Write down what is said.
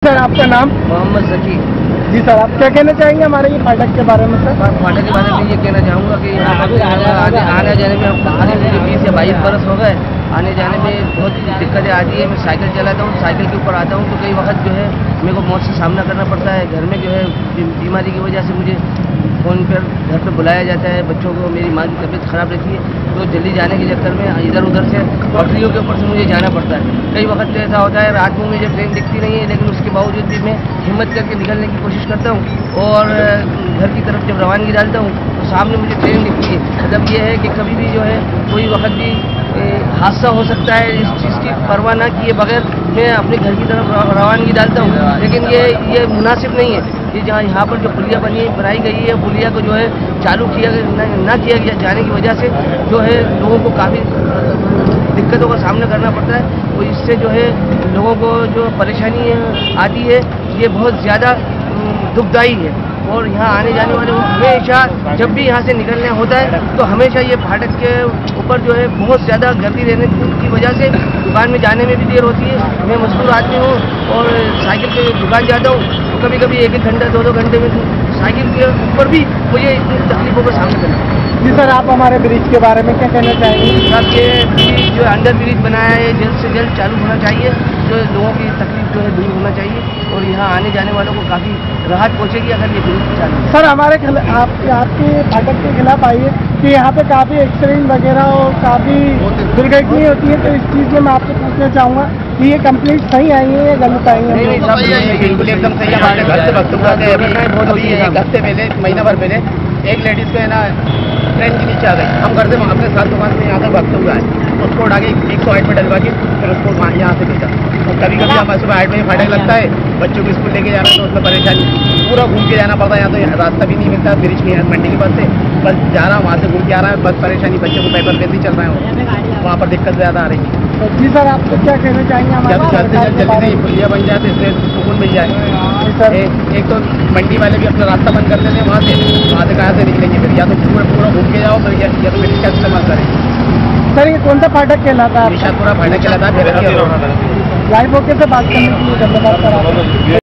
Sir आपका नाम? मोहम्मद ज़की। जी sir, आप क्या कहना चाहेंगे हमारे ये फाटक के बारे में? सर फाटक के बारे में ये कहना चाहूँगा कि आने जाने में मुझे 20 या 22 बरस हो गए। आने जाने में बहुत दिक्कतें आती है। मैं साइकिल चलाता हूँ, साइकिल के ऊपर आता हूँ तो कई वक्त जो है मेरे को मौत से सामना करना पड़ता है। घर में जो है बीमारी की वजह से मुझे फ़ोन पर घर पे बुलाया जाता है। बच्चों को, मेरी माँ की तबीयत ख़राब रहती है तो जल्दी जाने के चक्कर में इधर उधर से पटरियों के ऊपर से मुझे जाना पड़ता है। कई वक्त तो ऐसा होता है रात में मुझे ट्रेन दिखती नहीं है, लेकिन उसके बावजूद भी मैं हिम्मत करके निकलने की कोशिश करता हूँ और घर की तरफ जब रवानगी डालता हूँ तो सामने मुझे ट्रेन दिखती है। मतलब ये है कि कभी भी जो है कोई वक्त भी हादसा हो सकता है। इस चीज़ की परवाह न किए बगैर मैं अपने घर की तरफ रवानगी डालता हूँ। लेकिन ये मुनासिब नहीं है। ये जहाँ यहाँ पर जो पुलिया बनाई गई है, पुलिया को जो है चालू किया ना किया जाने की वजह से जो है लोगों को काफ़ी दिक्कतों का सामना करना पड़ता है। तो इससे जो है लोगों को जो परेशानी आती है ये बहुत ज़्यादा दुखदायी है। और यहाँ आने जाने वाले हमेशा जब भी यहाँ से निकलना होता है तो हमेशा ये फाटक के ऊपर जो है बहुत ज़्यादा गर्दी रहने की वजह से दुकान में जाने में भी देर होती है। मैं मजदूर आदमी हूँ और साइकिल पे दुकान जाता हूँ तो कभी कभी 1-1 घंटा 2-2 घंटे में साइकिल के ऊपर भी मुझे इतनी तकलीफों का सामना करना है। जी सर, आप हमारे ब्रिज के बारे में क्या कहना चाहेंगे? सर ये ब्रिज जो अंडर ब्रिज बनाया है जल्द से जल्द चालू होना चाहिए, जो लोगों की तकलीफ जो है दूर होना चाहिए और यहाँ आने जाने वालों को काफ़ी राहत पहुँचेगी अगर ये ब्रिज चालू हो। सर हमारे आपके फाटक के खिलाफ आइए कि यहाँ पे काफ़ी एक्सीडेंट वगैरह और काफ़ी दुर्घटनाएं होती है, तो इस चीज़ में मैं आपसे पूछना चाहूँगा कि ये कंप्लीट सही आई है या गलत आई है? नहीं, बिल्कुल एकदम सही है। हमारे घर से वक्त हुआ अभी 1 हफ्ते पहले, महीना भर पहले एक लेडीज़ को है ना ट्रेन के नीचे आ गई। हम घर से अपने साथ दुकान से यहाँ तक वक्त हुआ है, उसको उठा के 108 पे डलवा के फिर उसको यहाँ से भेजा। और कभी कभी हमारे सुबह 8 बजे फाटक लगता है, बच्चों को स्कूल लेके जाना तो उसमें परेशानी, पूरा घूम के जाना पड़ता है। यहाँ तो रास्ता भी नहीं मिलता ब्रिज की मंडी के पास से, बस जा रहा हूँ वहाँ से घूम के आ रहा है, बस परेशानी। बच्चों को पेपर वैसे ही चल रहे हैं, वहाँ पर दिक्कत ज़्यादा आ रही है। तो जी सर, आप तो क्या कहना चाहेंगे? जब जल्दी से जल्दी से पुलिया बन जाए तो इससे सुकून मिल जाए। एक तो मंडी वाले भी अपना रास्ता बंद कर देते हैं, वहाँ से कहाँ से निकलेंगे फिर? या तो पूरा घूम के जाओ फिर, या तो ब्रिज का इस्तेमाल करें। सर ये कौन सा फाटक कहलाता है? निशापुरा फाटक कहलाता है। लाइव होके से बात करने के लिए धन्यवाद सर।